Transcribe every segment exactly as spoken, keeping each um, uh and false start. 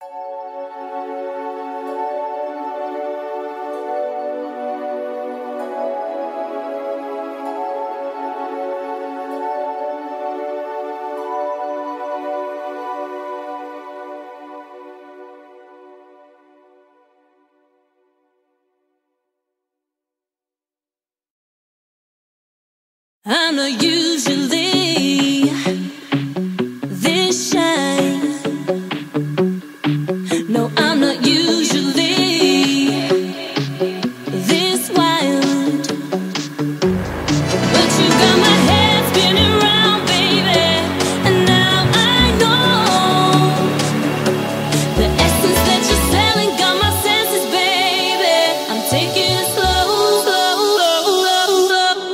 I'm not usually this shy. No, I'm not usually this wild. But you got my head spinning round, baby. And now I know the essence that you're selling got my senses, baby. I'm taking it slow, slow, slow, slow, slow.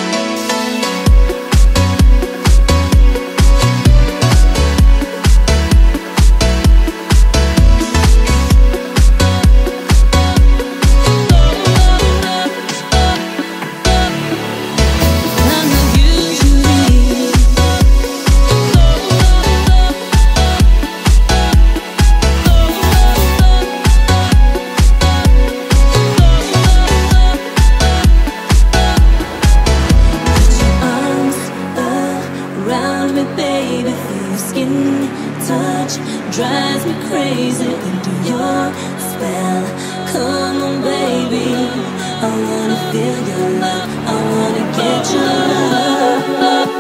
Drives me crazy under your spell. Come on, baby, I wanna feel your love. I wanna get your love.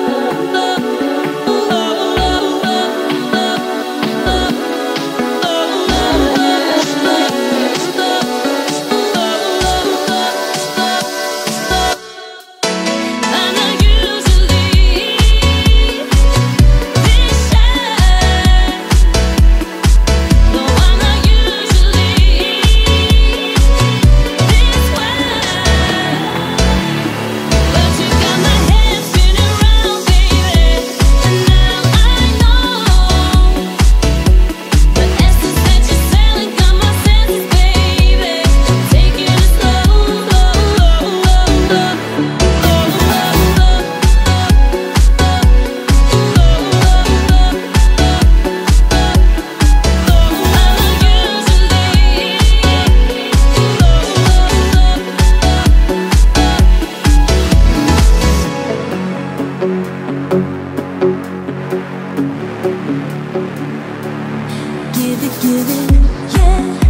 Give it, give it, yeah.